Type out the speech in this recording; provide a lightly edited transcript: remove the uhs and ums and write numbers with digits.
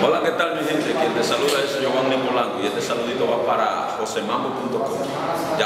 Hola, ¿qué tal mi gente? Quien te saluda es Giovanni Polanco y este saludito va para josemambo.com.